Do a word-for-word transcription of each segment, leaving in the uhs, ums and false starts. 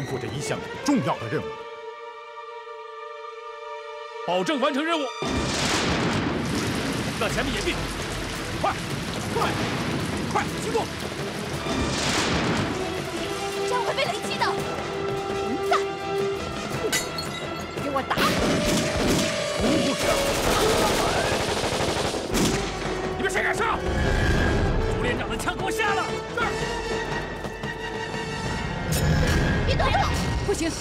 负着一项重要的任务，保证完成任务。到前面掩蔽，快，快，快，行动！ 这样会被雷击的。混蛋！给我打！ 不是，你们谁敢上？朱连长的枪给我下了！这儿。 别动！不行！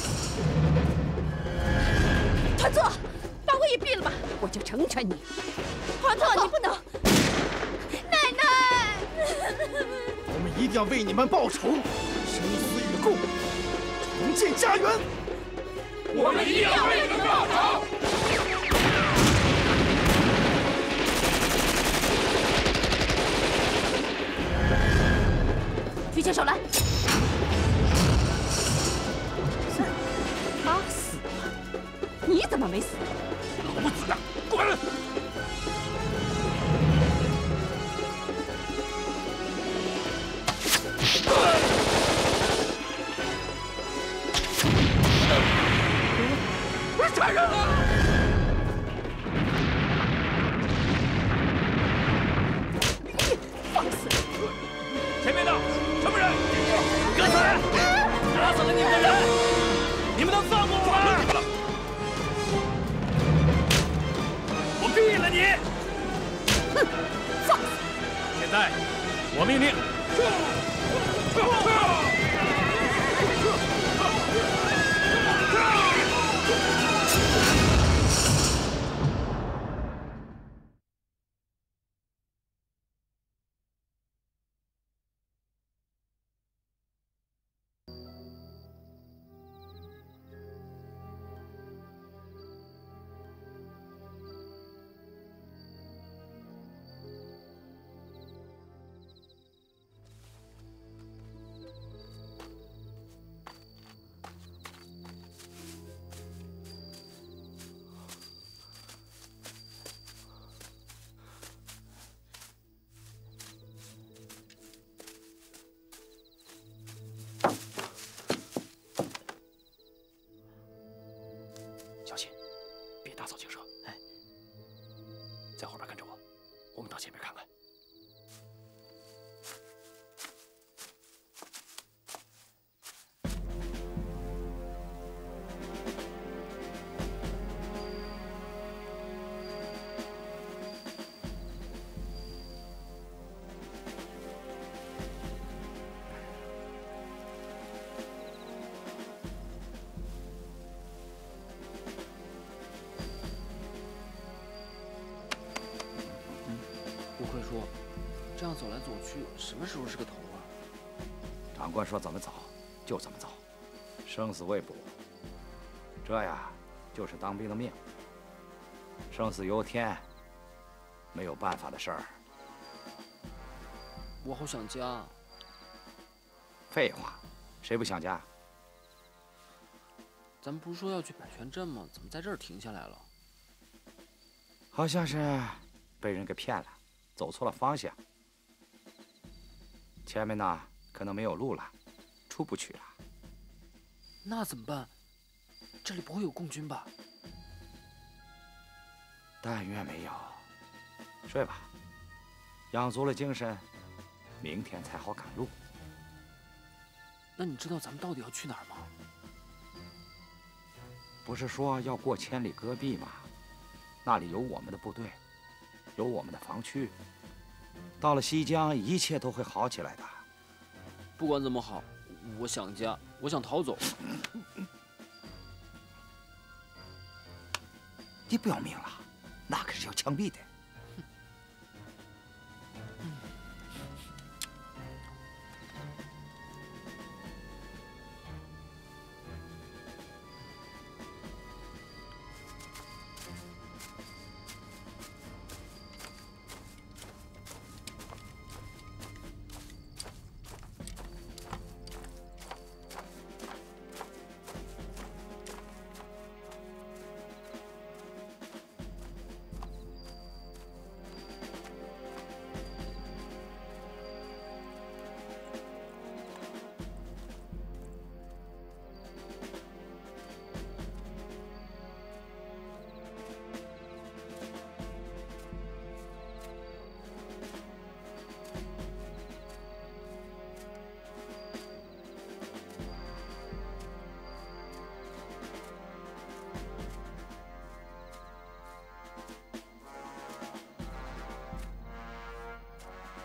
团座，把我也毙了吧，我就成全你。团座，你不能！奶奶！ 我们一定要为你们报仇，生死与共，重建家园。 我们一定要为你们报仇！ 举起手来！ 他死了，你怎么没死？ 老不死的，滚！杀人了！ 放肆！ 前面的什么人？哥斯拉，打死了你们的人！ 你们能放过我吗？你们了！我毙了你！ 哼，放肆！ 现在，我命令，撤！撤！撤！ 小心，别打扫警车。哎，在后边跟着我，我们到前面看看。 不会说，这样走来走去，什么时候是个头啊？ 长官说怎么走就怎么走，生死未卜。这呀，就是当兵的命。生死由天，没有办法的事儿。 我好想家。 废话，谁不想家？ 咱们不是说要去百泉镇吗？怎么在这儿停下来了？ 好像是被人给骗了。 走错了方向，前面呢可能没有路了，出不去了。 那怎么办？这里不会有共军吧？ 但愿没有。睡吧，养足了精神，明天才好赶路。 那你知道咱们到底要去哪儿吗？ 不是说要过千里戈壁吗？那里有我们的部队。 有我们的防区，到了西江，一切都会好起来的。 不管怎么好，我想家，我想逃走。 你不要命了？那可是要枪毙的。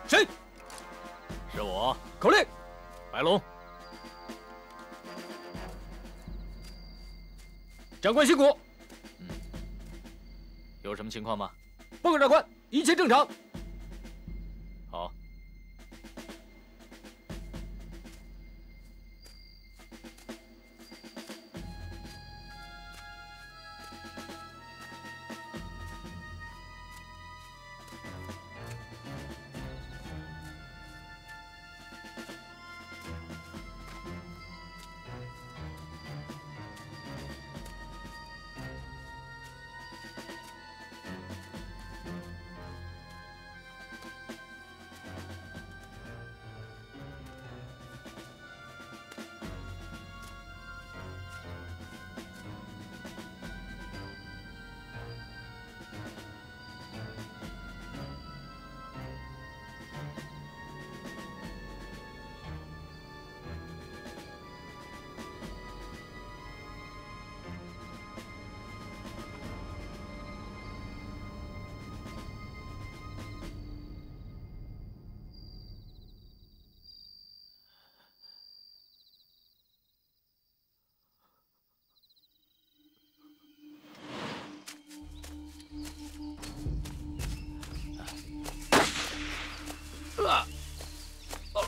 谁？ 是我， 口令。 白龙。 长官辛苦。 嗯。有什么情况吗？ 报告长官，一切正常。 好。 啊！哦！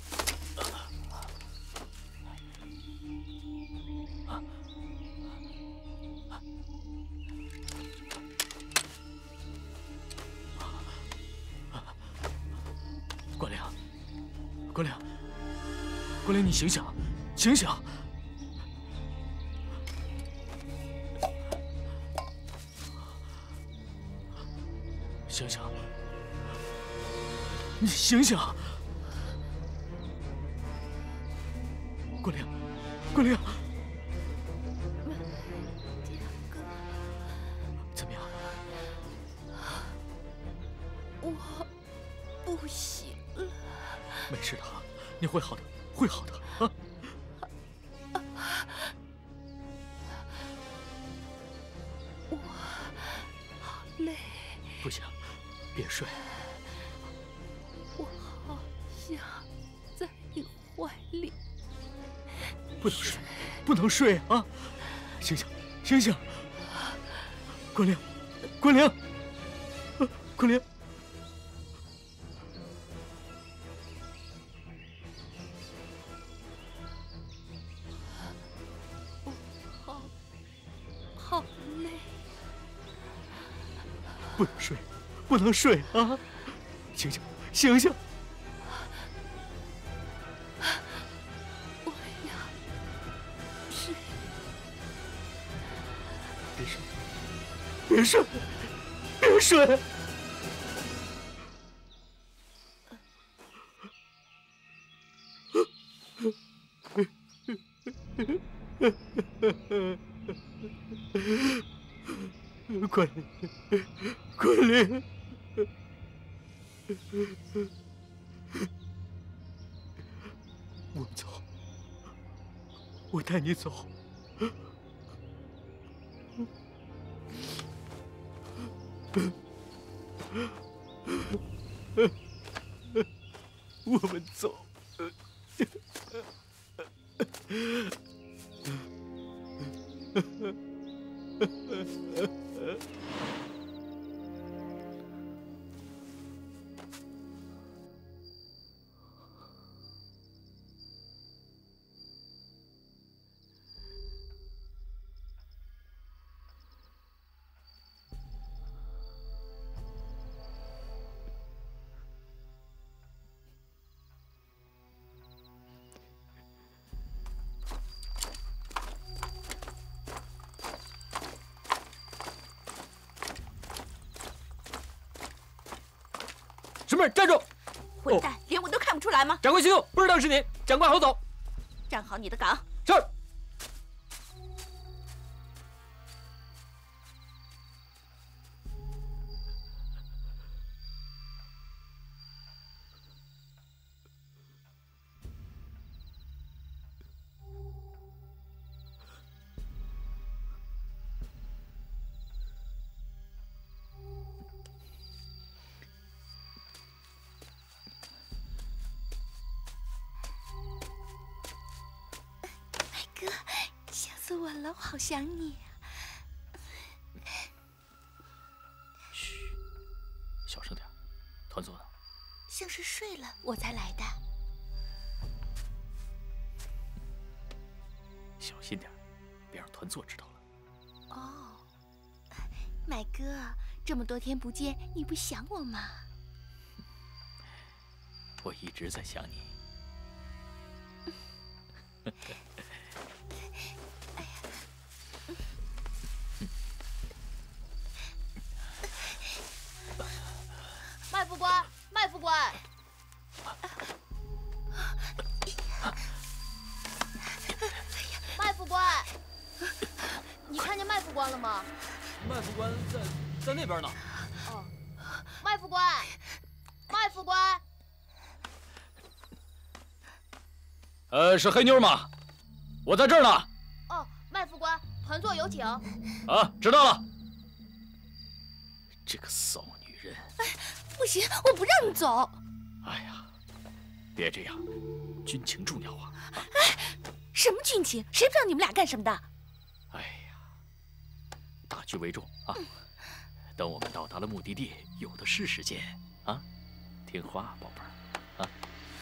关灵，关灵，关灵，你醒醒，醒醒！醒醒！ 你醒醒！关灵，关灵，怎么样？ 我不行了。 没事的，你会好的，会好的啊！ 我好累。 不行，别睡。 我好想在你怀里。 不能睡，不能睡啊！醒醒，醒醒！关灵，关灵，关灵！ 我好好累。 不能睡，不能睡啊！醒醒！ 醒醒！ 我要睡。 别睡！别睡！别睡！关灵，关灵。 我们走，我带你走。我们走。什么人？站住！ 混蛋，连我都看不出来吗？ 长官息怒，不知道是你。长官好走。 站好你的岗。 是。 死我了，我好想你。 嘘，小声点。团座呢？ 像是睡了，我才来的。 小心点，别让团座知道了。 哦，麦哥，这么多天不见，你不想我吗？ 我一直在想你。 哎呀，麦副官，麦副官，麦副官，你看见麦副官了吗？ 麦副官在在那边呢。 哦，麦副官，麦副官。 呃，是黑妞吗？我在这儿呢。 哦，麦副官，团座有请。 啊，知道了。这个骚女人！ 哎，不行，我不让你走。 哎呀，别这样，军情重要啊！ 哎，什么军情？谁不知道你们俩干什么的？ 哎呀，大局为重啊！嗯、等我们到达了目的地，有的是时间啊！听话，宝贝儿啊！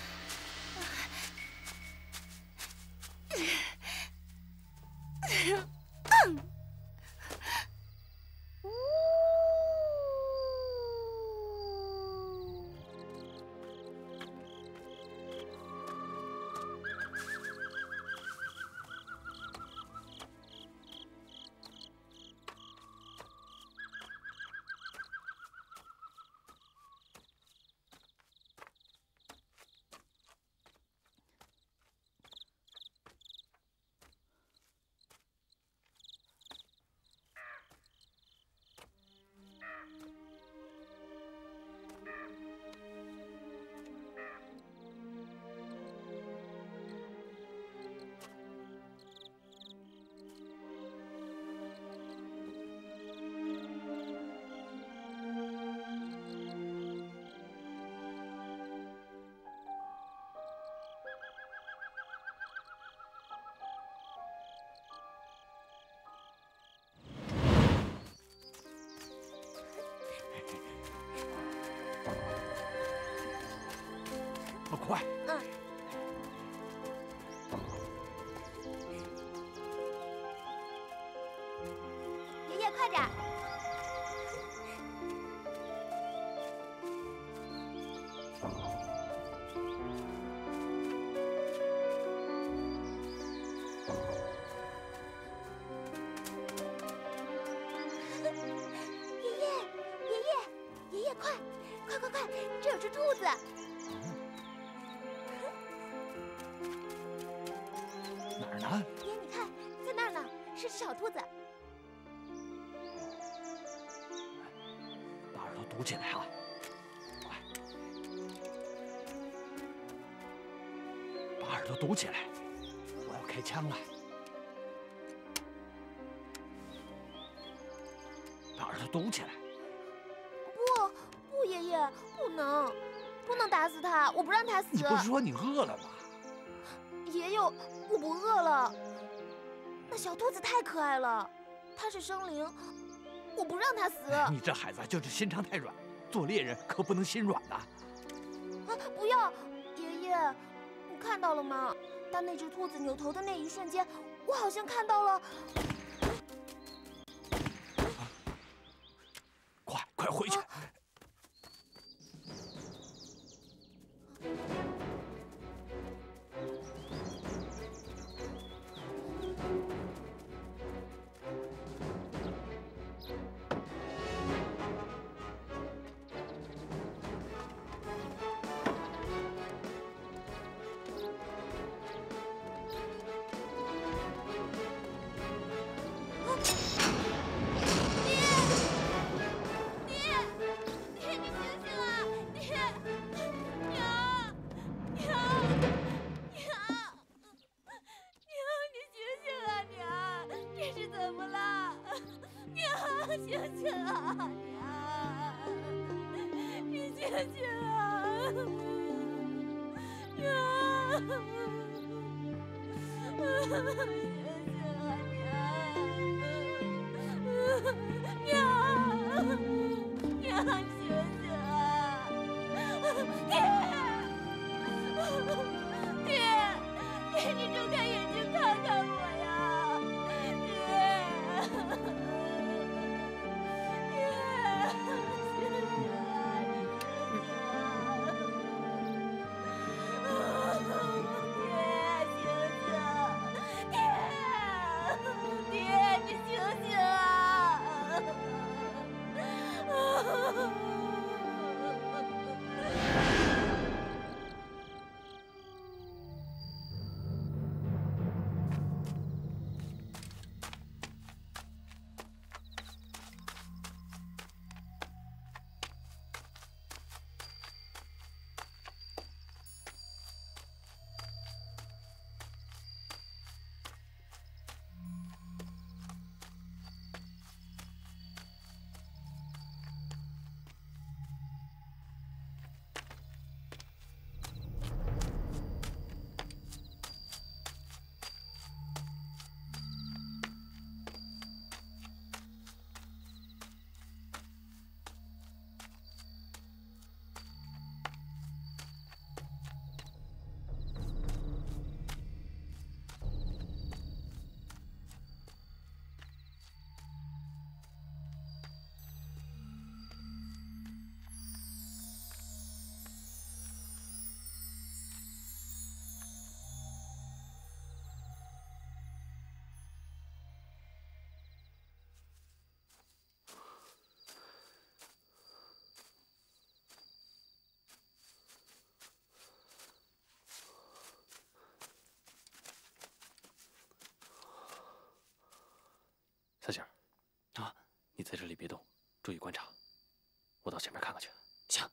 嗯。 快！ 嗯。爷爷，快点！爷爷，爷爷，爷爷，快，快快快！这有只兔子。 哪儿呢？ 爷，你看，在那儿呢，是只小兔子。 把耳朵堵起来啊！快，把耳朵堵起来！我要开枪了。把耳朵堵起来！ 不不，爷爷，不能，不能打死它，我不让它死。 你不是说你饿了吗？ 爷爷，我不饿了。那小兔子太可爱了，它是生灵，我不让它死。 你这孩子就是心肠太软，做猎人可不能心软呐。 啊，不要，爷爷，你看到了吗？当那只兔子扭头的那一瞬间，我好像看到了。 啊、快快回去！啊你在这里别动，注意观察。我到前面看看去。 行。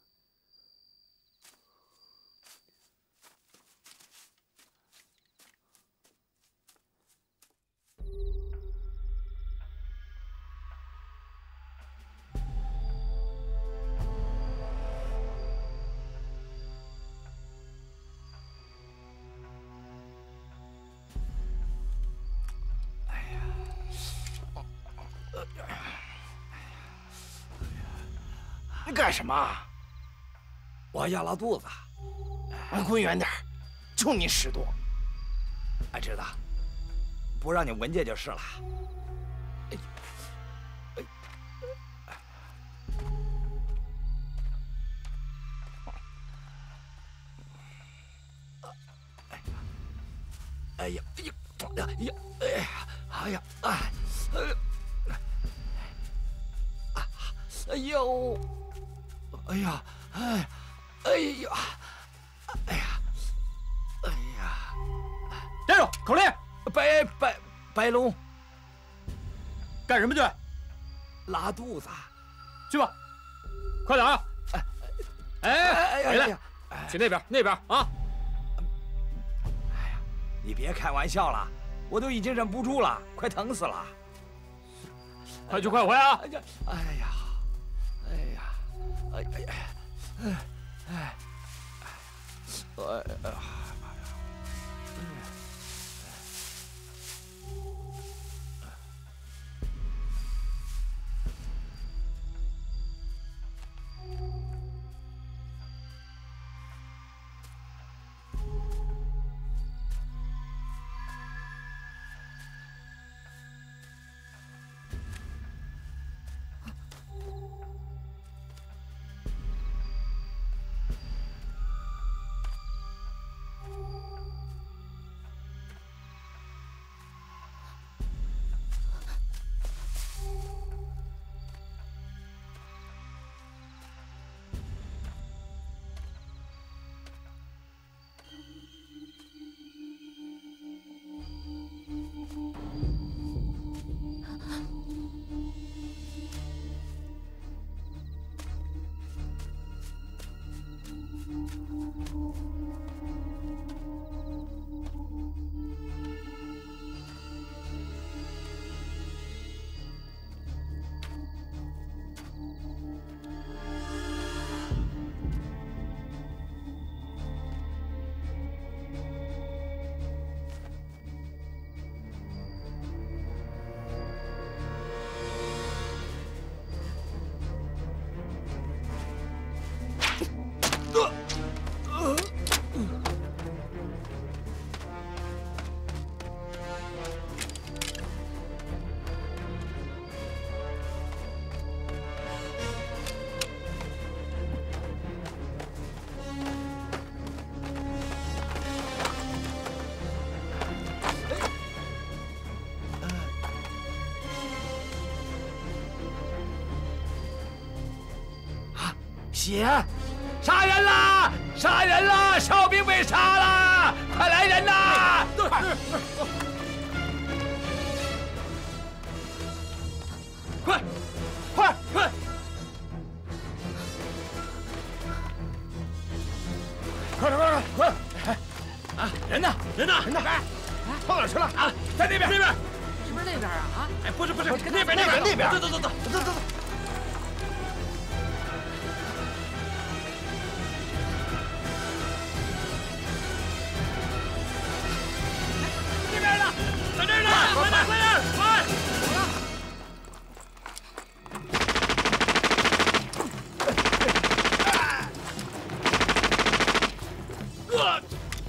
你干什么？我要拉肚子。 你滚远点，就你尺度。 哎，知道，不让你闻见就是了。哎，哎，哎呀，哎呀，哎呀，哎呀，哎呀，哎，哎呦，哎呀，哎，哎呀，哎呀，哎呀， 站住！口令！ 白白白龙， 干什么去？ 拉肚子。 去吧，快点啊！哎哎，回来，去那边，那边啊！ 哎呀，你别开玩笑了，我都已经忍不住了，快疼死了。 快去快回啊！ 哎呀，哎呀，哎呀，哎哎哎，哎哎，哎哎呀！血！杀人啦！杀人啦！哨兵被杀了！快来人呐！快，快，快！快点，快点，快！啊，人呢？人呢？人呢？跑哪去了？啊，在那边，那边。 是不是那边啊？啊？ 哎，不是，不是，那边，那边，那边。走走走走走走走。在这儿呢！快点，快点，快！呃，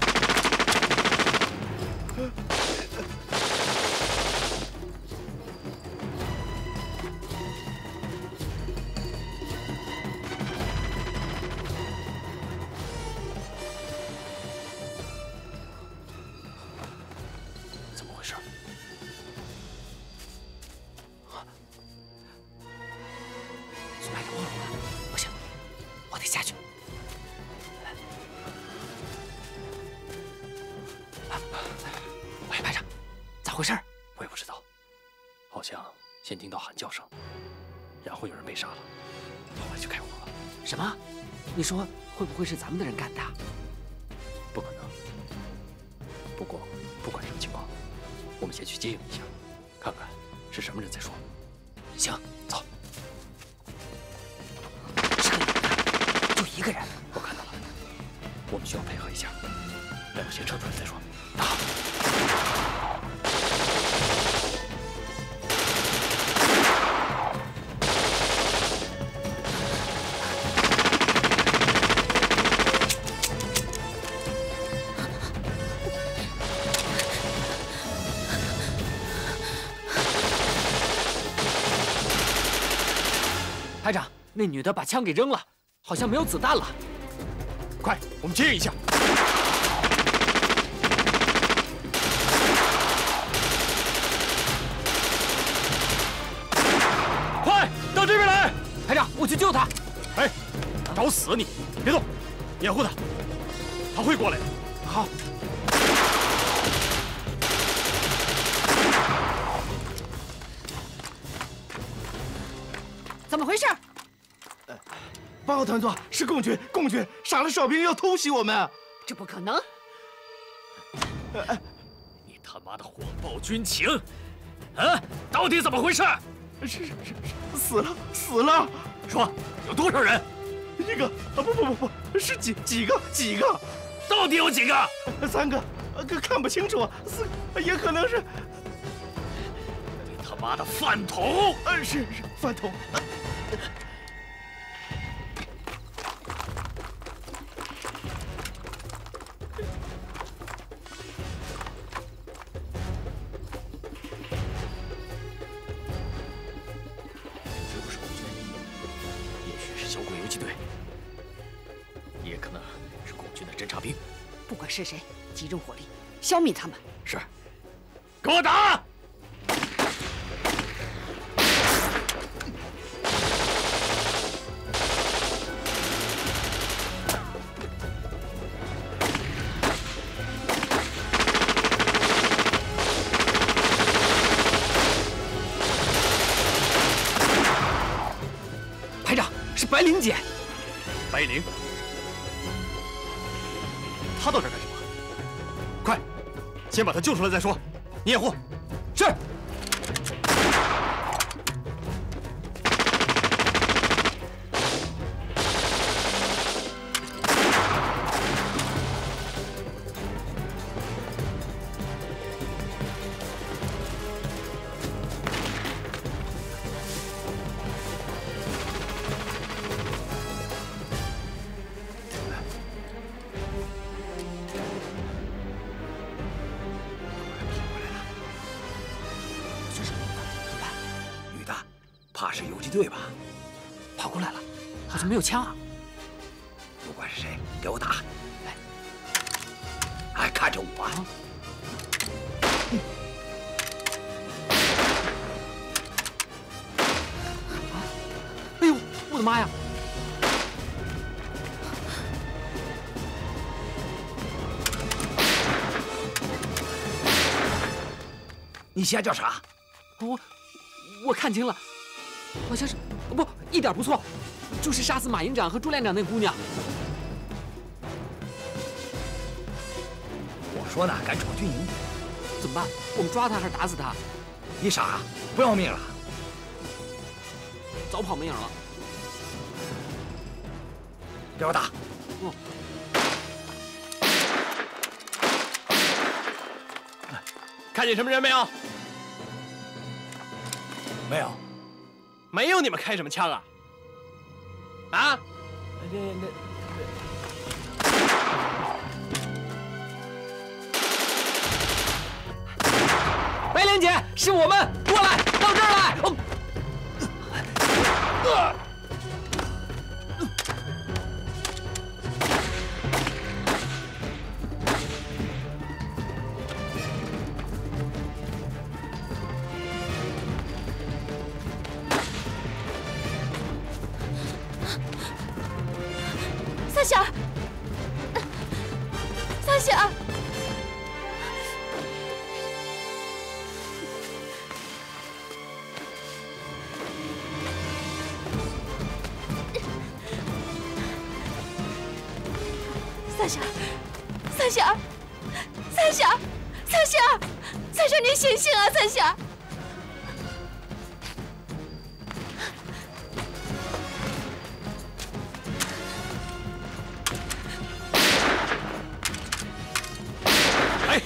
怎么回事？ 苏排长忘了我，不行，我得下去。喂，排长，咋回事？ 我也不知道，好像先听到喊叫声， 然后有人被杀了，后来就开火了。 什么？你说会不会是咱们的人干的？ 不可能。不过不管什么情况，我们先去接应一下，看看是什么人再说。 行， 走。 是个女的，就一个人。 我看到了，我们需要配合一下，让他先撤出来再说。打！ 排长，那女的把枪给扔了，好像没有子弹了。 快，我们接应一下。 快到这边来！ 排长，我去救她。 哎，找死你！别动，掩护他，他会过来的。好。 怎么回事？ 报告团座，是共军，共军杀了哨兵要偷袭我们。 这不可能！ 你他妈的谎报军情！啊，到底怎么回事？ 是是是是，死了死了！ 说有多少人？ 一个啊不不不不，是几几个几个？ 到底有几个？ 三个，可看不清楚。四个也可能是。 你他妈的饭桶！ 呃，是是饭桶。 不管是谁，集中火力，消灭他们。 是，给我打！ 排长，是白灵姐。 白灵。 他到这儿干什么？快，先把他救出来再说。你掩护。是。 怕是游击队吧？ 跑过来了，好像没有枪啊！ 不管是谁，给我打！来，哎，看着我！啊、 哎呦，我的妈呀！ 你瞎叫啥？ 我我看清了。好像是，不，一点不错，就是杀死马营长和朱连长那姑娘。 我说呢，敢闯军营， 怎么办？我们抓他还是打死他？ 你傻，不要命了？ 早跑没影了。 给我打！ 嗯。 看见什么人没有？ 没有。 没有，你们开什么枪啊？啊？ 这那白莲姐，是我们，过来，到这儿来。哦呃三喜儿，三喜儿， 三婶儿，三婶儿，三婶儿，三婶儿，三婶儿，您醒醒啊，三婶儿！ 哎，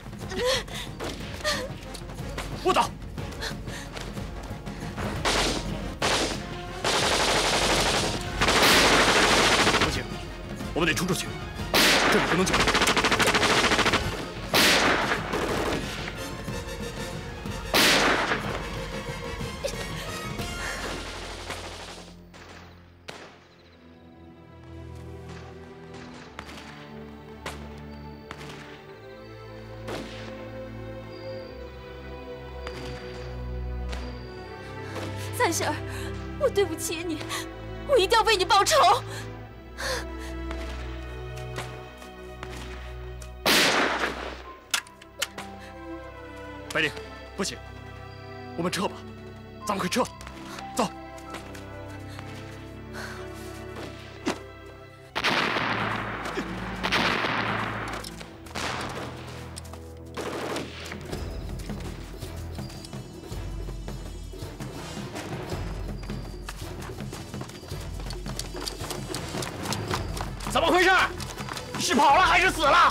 卧倒！不行，我们得冲出去，这里不能久留。 三婶儿，我对不起你，我一定要为你报仇。 白灵，不行，我们撤吧，咱们快撤，走。 怎么回事？是跑了还是死了？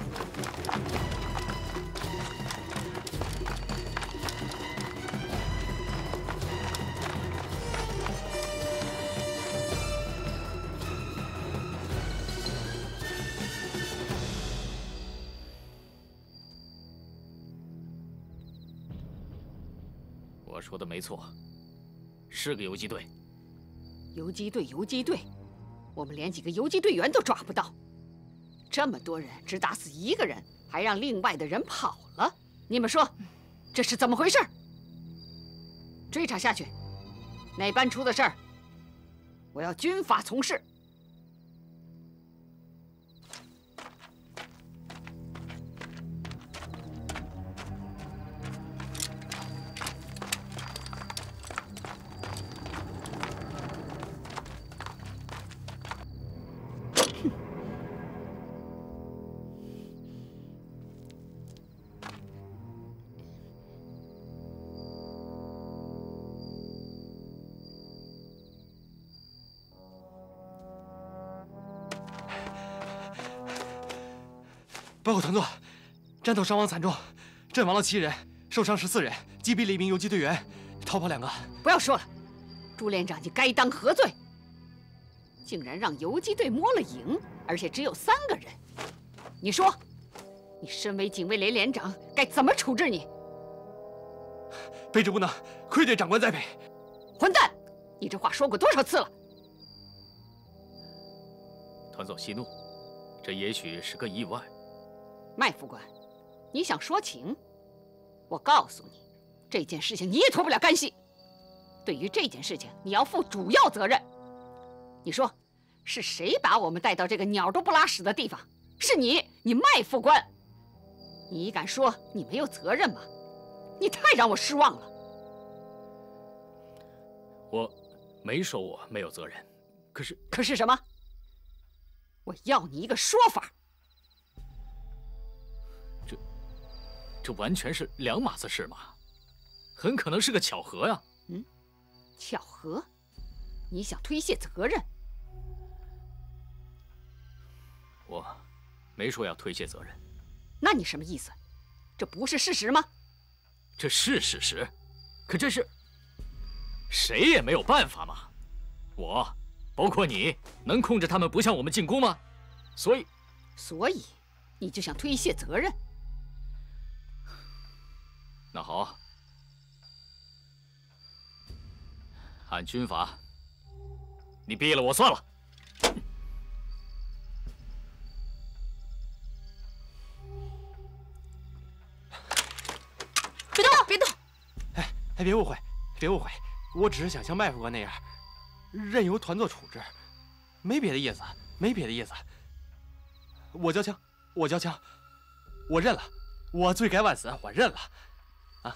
我说的没错，是个游击队。 游击队，游击队，我们连几个游击队员都抓不到，这么多人只打死一个人，还让另外的人跑了。你们说，这是怎么回事？追查下去，哪班出的事儿，我要军法从事。 报告团座，战斗伤亡惨重，阵亡了七人，受伤十四人，击毙了一名游击队员，逃跑两个。 不要说了，朱连长，你该当何罪？竟然让游击队摸了影，而且只有三个人。你说，你身为警卫连连长，该怎么处置你？ 卑职无能，愧对长官栽培。 混蛋！你这话说过多少次了？ 团总息怒，这也许是个意外。 麦副官，你想说情？我告诉你，这件事情你也脱不了干系。对于这件事情，你要负主要责任。你说，是谁把我们带到这个鸟都不拉屎的地方？是你，你麦副官。你敢说你没有责任吗？你太让我失望了。 我没说我没有责任，可是可是什么？我要你一个说法。 这完全是两码子事嘛，很可能是个巧合呀。 嗯，巧合？你想推卸责任？ 我没说要推卸责任。 那你什么意思？这不是事实吗？ 这是事实，可这是谁也没有办法嘛。我，包括你，能控制他们不向我们进攻吗？所以， 所以你就想推卸责任？ 那好，按军法，你毙了我算了。 别动，别动！ 哎哎，别误会，别误会，我只是想像麦副官那样，任由团座处置，没别的意思，没别的意思。我交枪，我交枪，我认了，我罪该万死，我认了。 啊！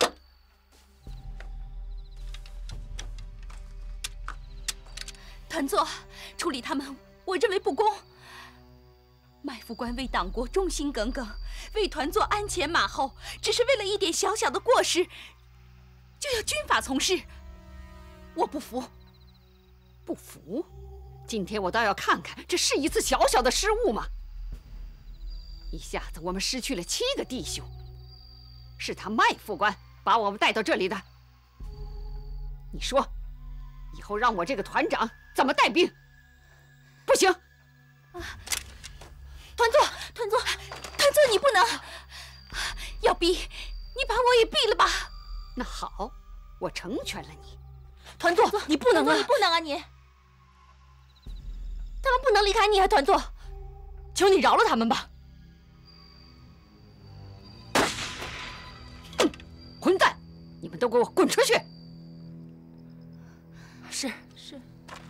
团座，处理他们，我认为不公。麦副官为党国忠心耿耿，为团座鞍前马后，只是为了一点小小的过失，就要军法从事，我不服。 不服？今天我倒要看看，这是一次小小的失误吗？一下子我们失去了七个弟兄，是他麦副官把我们带到这里的。你说，以后让我这个团长怎么带兵？不行！ 啊，团座，团座，团座，你不能！要逼，你把我也逼了吧。 那好，我成全了你。 团座，你不能啊！你不能啊！你，他们不能离开你啊！团座，求你饶了他们吧！ 混蛋！你们都给我滚出去！ 是是。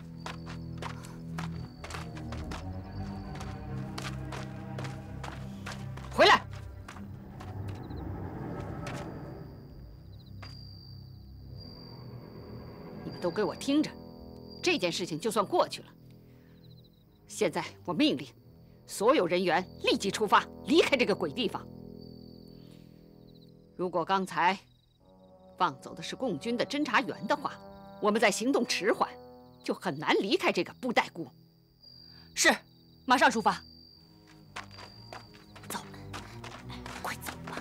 回来！你们都给我听着，这件事情就算过去了。现在我命令所有人员立即出发，离开这个鬼地方。如果刚才放走的是共军的侦察员的话，我们再行动迟缓，就很难离开这个布袋谷。 是，马上出发。 走，快走吧。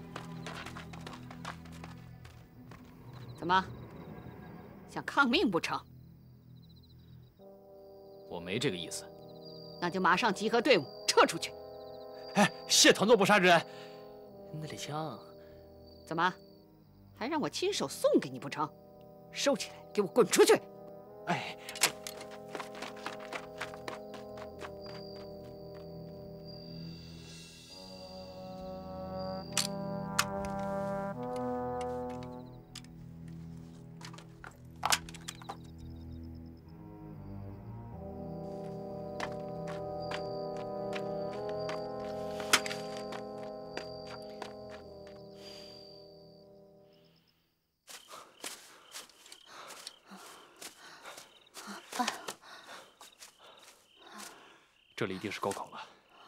怎么，想抗命不成？ 我没这个意思。 那就马上集合队伍撤出去。 哎，谢团座不杀之恩。那里枪。 怎么，还让我亲手送给你不成？收起来，给我滚出去！ 哎，这里一定是沟口了，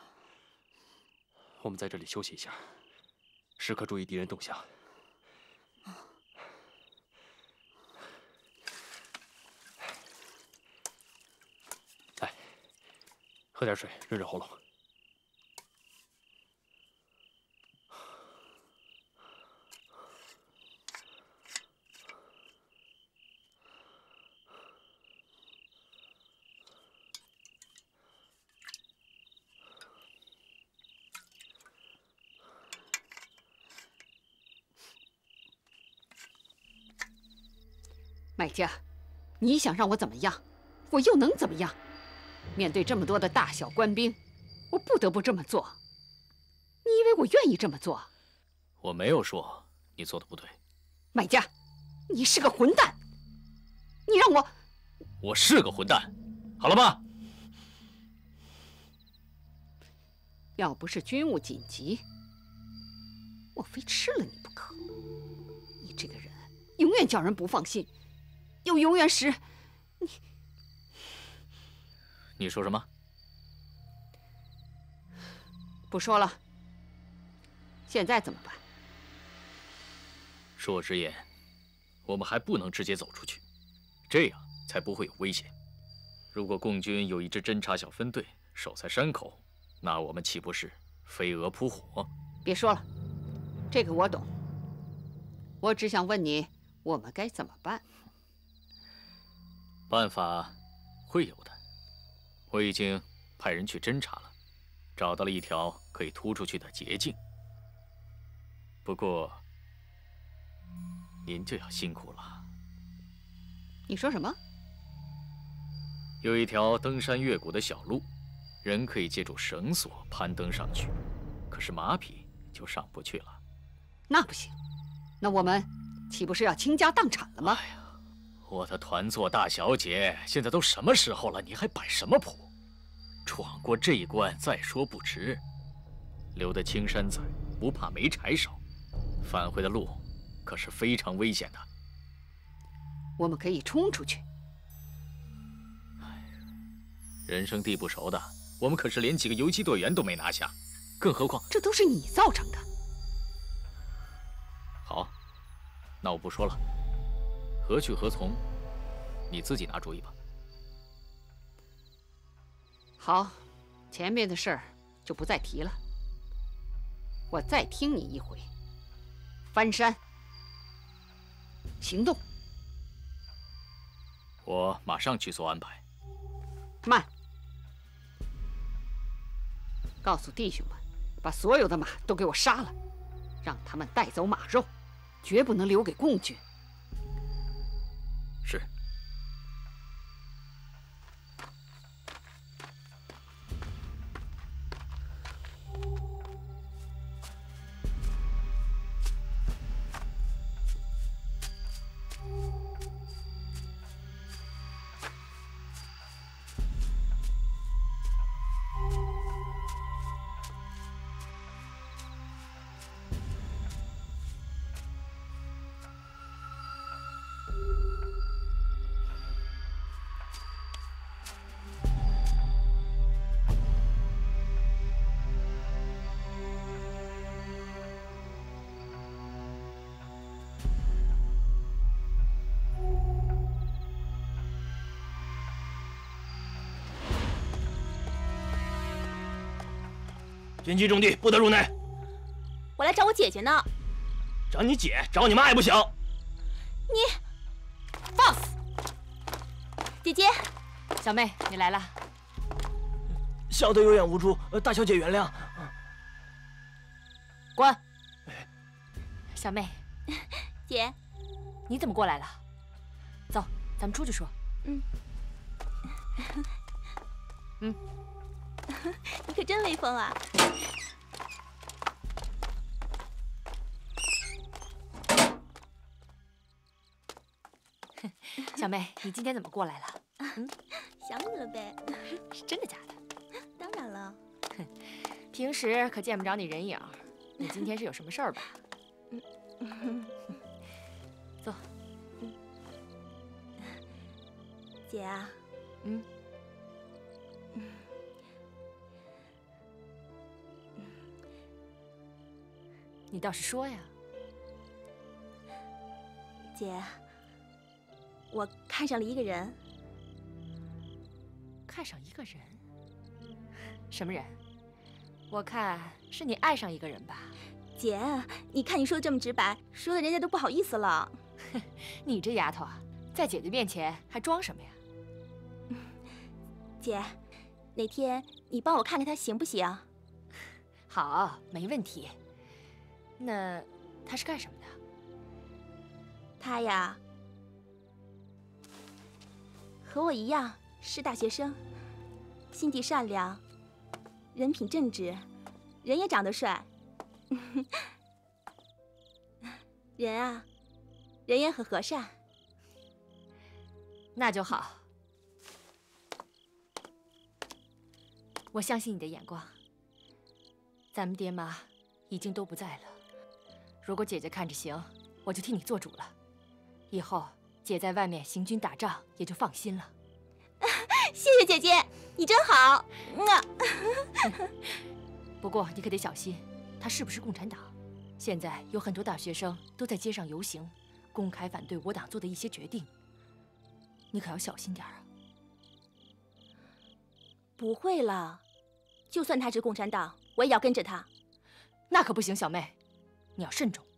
我们在这里休息一下，时刻注意敌人动向。来，喝点水润润喉咙。 麦家，你想让我怎么样，我又能怎么样？面对这么多的大小官兵，我不得不这么做。你以为我愿意这么做？ 我没有说你做的不对。 麦家，你是个混蛋！你让我…… 我是个混蛋，好了吧？ 要不是军务紧急，我非吃了你不可。你这个人永远叫人不放心。又永远使你…… 你说什么？ 不说了。现在怎么办？ 恕我直言，我们还不能直接走出去，这样才不会有危险。如果共军有一支侦察小分队守在山口，那我们岂不是飞蛾扑火？ 别说了，这个我懂。我只想问你，我们该怎么办？ 办法会有的，我已经派人去侦查了，找到了一条可以突出去的捷径。不过，您就要辛苦了。 你说什么？ 有一条登山越谷的小路，人可以借助绳索攀登上去，可是马匹就上不去了。 那不行，那我们岂不是要倾家荡产了吗？ 哎呀！我的团座大小姐，现在都什么时候了，你还摆什么谱？闯过这一关再说不迟。留得青山在，不怕没柴烧。返回的路可是非常危险的。 我们可以冲出去。 人生地不熟的， 我们可是连几个游击队员都没拿下，更何况这都是你造成的。 好，那我不说了，何去何从，你自己拿主意吧。 好，前面的事儿就不再提了。我再听你一回，翻山行动。 我马上去做安排。 慢，告诉弟兄们，把所有的马都给我杀了，让他们带走马肉，绝不能留给共军。 是。 边境重地，不得入内。 我来找我姐姐呢。 找你姐，找你妈也不行。 你放肆！姐姐， 小妹，你来了。 小的有眼无珠，大小姐原谅。 滚！小妹， 姐， 你怎么过来了？走，咱们出去说。 嗯。 嗯。 你可真威风啊！ 小妹，你今天怎么过来了？嗯， 想你了呗。 是真的假的？ 当然了。 平时可见不着你人影，你今天是有什么事儿吧？ 嗯。 坐。 嗯。姐啊。 嗯。你倒是说呀， 姐，我看上了一个人。 看上一个人？什么人？我看是你爱上一个人吧？ 姐，你看你说的这么直白，说的人家都不好意思了。 你这丫头啊，在姐姐面前还装什么呀？ 姐，哪天你帮我看看他行不行？ 好，没问题。那他是干什么的？ 他呀，和我一样是大学生，心地善良，人品正直，人也长得帅。人啊，人也很和善。 那就好，我相信你的眼光。咱们爹妈已经都不在了。如果姐姐看着行，我就替你做主了。以后姐在外面行军打仗也就放心了。 谢谢姐姐，你真好。 不过你可得小心，他是不是共产党？现在有很多大学生都在街上游行，公开反对我党做的一些决定。你可要小心点啊！ 不会了，就算他是共产党，我也要跟着他。 那可不行，小妹。你要慎重。